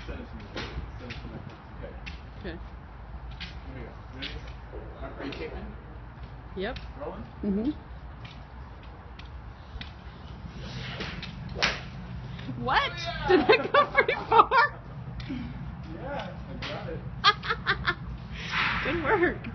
Send it to me. Send it to my phone. Okay. Okay. Here we go. Ready? Are you taping? Yep. Rolling? Mm-hmm. What? Did that go pretty far? Yeah, I got it. Good work.